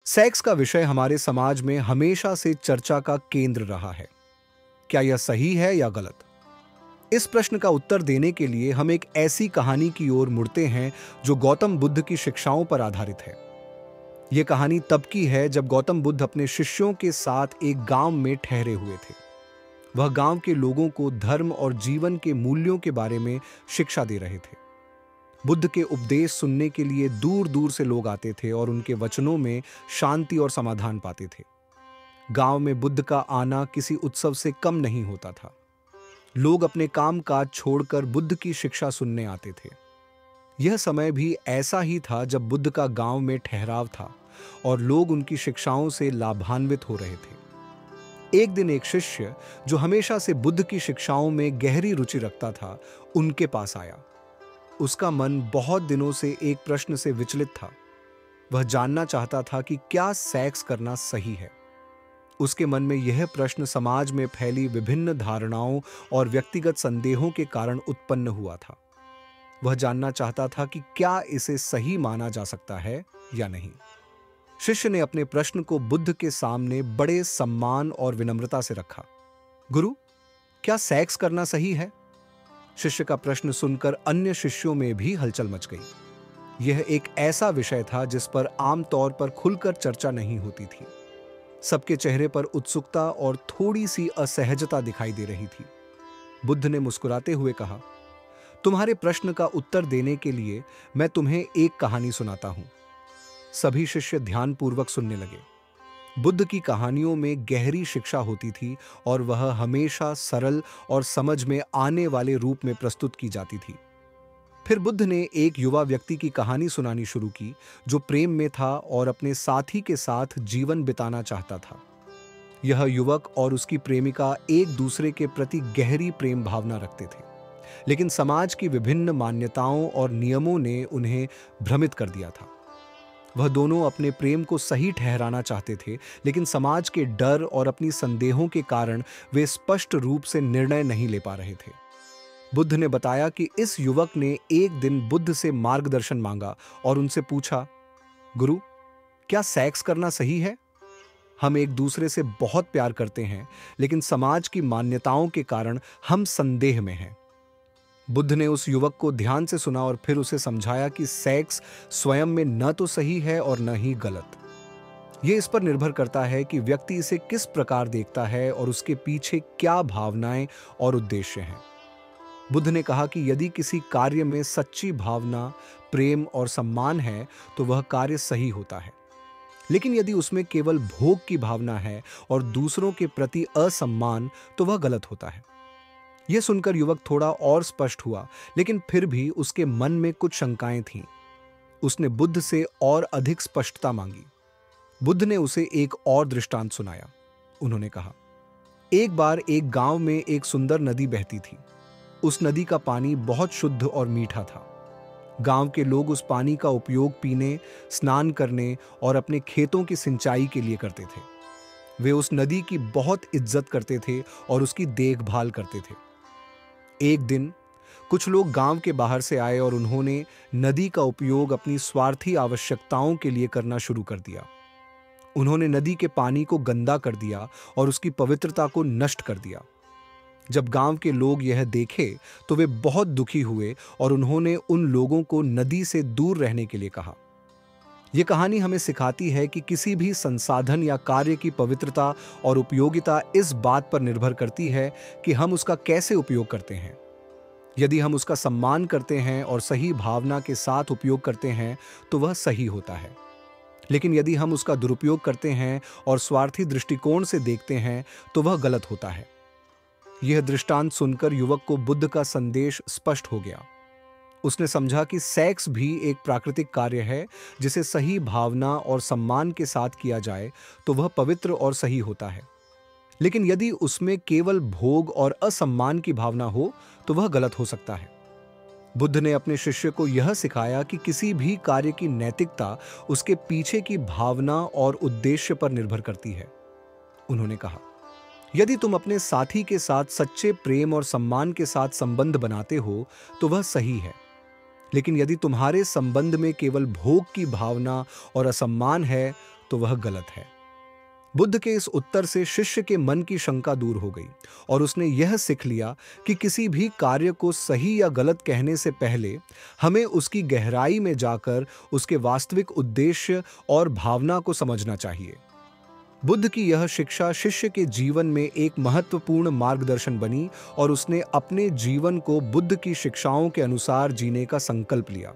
Sex का विषय हमारे समाज में हमेशा से चर्चा का केंद्र रहा है। क्या यह सही है या गलत? इस प्रश्न का उत्तर देने के लिए हम एक ऐसी कहानी की ओर मुड़ते हैं जो गौतम बुद्ध की शिक्षाओं पर आधारित है। यह कहानी तब की है जब गौतम बुद्ध अपने शिष्यों के साथ एक गांव में ठहरे हुए थे। वह गांव के लोगों को धर्म और जीवन के मूल्यों के बारे में शिक्षा दे रहे थे। बुद्ध के उपदेश सुनने के लिए दूर दूर से लोग आते थे और उनके वचनों में शांति और समाधान पाते थे। गांव में बुद्ध का आना किसी उत्सव से कम नहीं होता था। लोग अपने काम काज छोड़कर बुद्ध की शिक्षा सुनने आते थे। यह समय भी ऐसा ही था जब बुद्ध का गांव में ठहराव था और लोग उनकी शिक्षाओं से लाभान्वित हो रहे थे। एक दिन एक शिष्य जो हमेशा से बुद्ध की शिक्षाओं में गहरी रुचि रखता था, उनके पास आया। उसका मन बहुत दिनों से एक प्रश्न से विचलित था। वह जानना चाहता था कि क्या सेक्स करना सही है। उसके मन में यह प्रश्न समाज में फैली विभिन्न धारणाओं और व्यक्तिगत संदेहों के कारण उत्पन्न हुआ था। वह जानना चाहता था कि क्या इसे सही माना जा सकता है या नहीं। शिष्य ने अपने प्रश्न को बुद्ध के सामने बड़े सम्मान और विनम्रता से रखा। गुरु, क्या सेक्स करना सही है? शिष्य का प्रश्न सुनकर अन्य शिष्यों में भी हलचल मच गई। यह एक ऐसा विषय था जिस पर आमतौर पर खुलकर चर्चा नहीं होती थी। सबके चेहरे पर उत्सुकता और थोड़ी सी असहजता दिखाई दे रही थी। बुद्ध ने मुस्कुराते हुए कहा, तुम्हारे प्रश्न का उत्तर देने के लिए मैं तुम्हें एक कहानी सुनाता हूं। सभी शिष्य ध्यानपूर्वक सुनने लगे। बुद्ध की कहानियों में गहरी शिक्षा होती थी और वह हमेशा सरल और समझ में आने वाले रूप में प्रस्तुत की जाती थी। फिर बुद्ध ने एक युवा व्यक्ति की कहानी सुनानी शुरू की जो प्रेम में था और अपने साथी के साथ जीवन बिताना चाहता था। यह युवक और उसकी प्रेमिका एक दूसरे के प्रति गहरी प्रेम भावना रखते थे, लेकिन समाज की विभिन्न मान्यताओं और नियमों ने उन्हें भ्रमित कर दिया था। वह दोनों अपने प्रेम को सही ठहराना चाहते थे, लेकिन समाज के डर और अपनी संदेहों के कारण वे स्पष्ट रूप से निर्णय नहीं ले पा रहे थे। बुद्ध ने बताया कि इस युवक ने एक दिन बुद्ध से मार्गदर्शन मांगा और उनसे पूछा, गुरु, क्या सेक्स करना सही है? हम एक दूसरे से बहुत प्यार करते हैं, लेकिन समाज की मान्यताओं के कारण हम संदेह में हैं। बुद्ध ने उस युवक को ध्यान से सुना और फिर उसे समझाया कि सेक्स स्वयं में न तो सही है और न ही गलत। यह इस पर निर्भर करता है कि व्यक्ति इसे किस प्रकार देखता है और उसके पीछे क्या भावनाएं और उद्देश्य हैं। बुद्ध ने कहा कि यदि किसी कार्य में सच्ची भावना, प्रेम और सम्मान है तो वह कार्य सही होता है, लेकिन यदि उसमें केवल भोग की भावना है और दूसरों के प्रति असम्मान तो वह गलत होता है। यह सुनकर युवक थोड़ा और स्पष्ट हुआ, लेकिन फिर भी उसके मन में कुछ शंकाएं थीं। उसने बुद्ध से और अधिक स्पष्टता मांगी। बुद्ध ने उसे एक और दृष्टांत सुनाया। उन्होंने कहा, एक बार एक गांव में एक सुंदर नदी बहती थी। उस नदी का पानी बहुत शुद्ध और मीठा था। गांव के लोग उस पानी का उपयोग पीने, स्नान करने और अपने खेतों की सिंचाई के लिए करते थे। वे उस नदी की बहुत इज्जत करते थे और उसकी देखभाल करते थे। एक दिन कुछ लोग गांव के बाहर से आए और उन्होंने नदी का उपयोग अपनी स्वार्थी आवश्यकताओं के लिए करना शुरू कर दिया। उन्होंने नदी के पानी को गंदा कर दिया और उसकी पवित्रता को नष्ट कर दिया। जब गांव के लोग यह देखे तो वे बहुत दुखी हुए और उन्होंने उन लोगों को नदी से दूर रहने के लिए कहा। यह कहानी हमें सिखाती है कि किसी भी संसाधन या कार्य की पवित्रता और उपयोगिता इस बात पर निर्भर करती है कि हम उसका कैसे उपयोग करते हैं। यदि हम उसका सम्मान करते हैं और सही भावना के साथ उपयोग करते हैं तो वह सही होता है, लेकिन यदि हम उसका दुरुपयोग करते हैं और स्वार्थी दृष्टिकोण से देखते हैं तो वह गलत होता है। यह दृष्टांत सुनकर युवक को बुद्ध का संदेश स्पष्ट हो गया। उसने समझा कि सेक्स भी एक प्राकृतिक कार्य है, जिसे सही भावना और सम्मान के साथ किया जाए तो वह पवित्र और सही होता है, लेकिन यदि उसमें केवल भोग और असम्मान की भावना हो तो वह गलत हो सकता है। बुद्ध ने अपने शिष्य को यह सिखाया कि किसी भी कार्य की नैतिकता उसके पीछे की भावना और उद्देश्य पर निर्भर करती है। उन्होंने कहा, यदि तुम अपने साथी के साथ सच्चे प्रेम और सम्मान के साथ संबंध बनाते हो तो वह सही है, लेकिन यदि तुम्हारे संबंध में केवल भोग की भावना और असम्मान है तो वह गलत है। बुद्ध के इस उत्तर से शिष्य के मन की शंका दूर हो गई और उसने यह सीख लिया कि किसी भी कार्य को सही या गलत कहने से पहले हमें उसकी गहराई में जाकर उसके वास्तविक उद्देश्य और भावना को समझना चाहिए। बुद्ध की यह शिक्षा शिष्य के जीवन में एक महत्वपूर्ण मार्गदर्शन बनी और उसने अपने जीवन को बुद्ध की शिक्षाओं के अनुसार जीने का संकल्प लिया।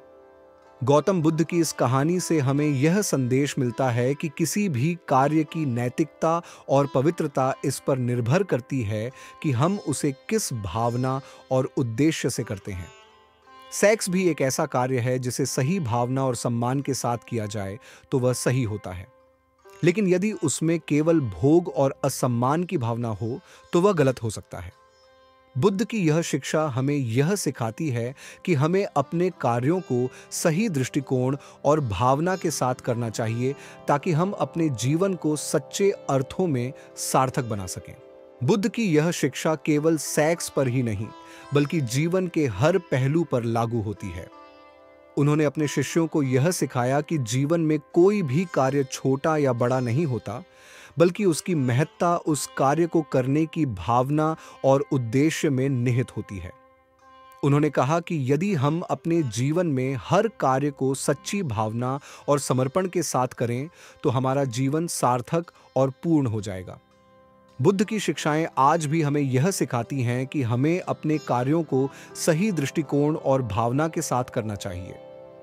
गौतम बुद्ध की इस कहानी से हमें यह संदेश मिलता है कि किसी भी कार्य की नैतिकता और पवित्रता इस पर निर्भर करती है कि हम उसे किस भावना और उद्देश्य से करते हैं। सेक्स भी एक ऐसा कार्य है जिसे सही भावना और सम्मान के साथ किया जाए तो वह सही होता है, लेकिन यदि उसमें केवल भोग और असम्मान की भावना हो तो वह गलत हो सकता है। बुद्ध की यह शिक्षा हमें यह सिखाती है कि हमें अपने कार्यों को सही दृष्टिकोण और भावना के साथ करना चाहिए ताकि हम अपने जीवन को सच्चे अर्थों में सार्थक बना सकें। बुद्ध की यह शिक्षा केवल सेक्स पर ही नहीं बल्कि जीवन के हर पहलू पर लागू होती है। उन्होंने अपने शिष्यों को यह सिखाया कि जीवन में कोई भी कार्य छोटा या बड़ा नहीं होता, बल्कि उसकी महत्ता उस कार्य को करने की भावना और उद्देश्य में निहित होती है। उन्होंने कहा कि यदि हम अपने जीवन में हर कार्य को सच्ची भावना और समर्पण के साथ करें तो हमारा जीवन सार्थक और पूर्ण हो जाएगा। बुद्ध की शिक्षाएं आज भी हमें यह सिखाती हैं कि हमें अपने कार्यों को सही दृष्टिकोण और भावना के साथ करना चाहिए।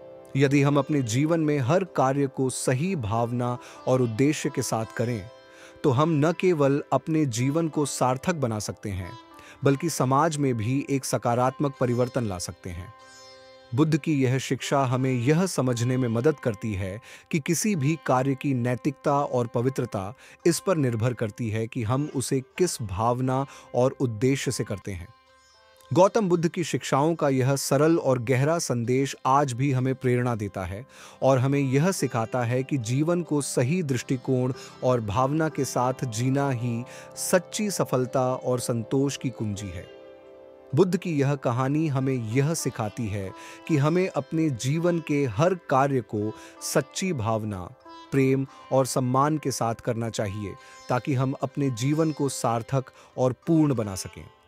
यदि हम अपने जीवन में हर कार्य को सही भावना और उद्देश्य के साथ करें तो हम न केवल अपने जीवन को सार्थक बना सकते हैं बल्कि समाज में भी एक सकारात्मक परिवर्तन ला सकते हैं। बुद्ध की यह शिक्षा हमें यह समझने में मदद करती है कि किसी भी कार्य की नैतिकता और पवित्रता इस पर निर्भर करती है कि हम उसे किस भावना और उद्देश्य से करते हैं। गौतम बुद्ध की शिक्षाओं का यह सरल और गहरा संदेश आज भी हमें प्रेरणा देता है और हमें यह सिखाता है कि जीवन को सही दृष्टिकोण और भावना के साथ जीना ही सच्ची सफलता और संतोष की कुंजी है। बुद्ध की यह कहानी हमें यह सिखाती है कि हमें अपने जीवन के हर कार्य को सच्ची भावना, प्रेम और सम्मान के साथ करना चाहिए ताकि हम अपने जीवन को सार्थक और पूर्ण बना सकें।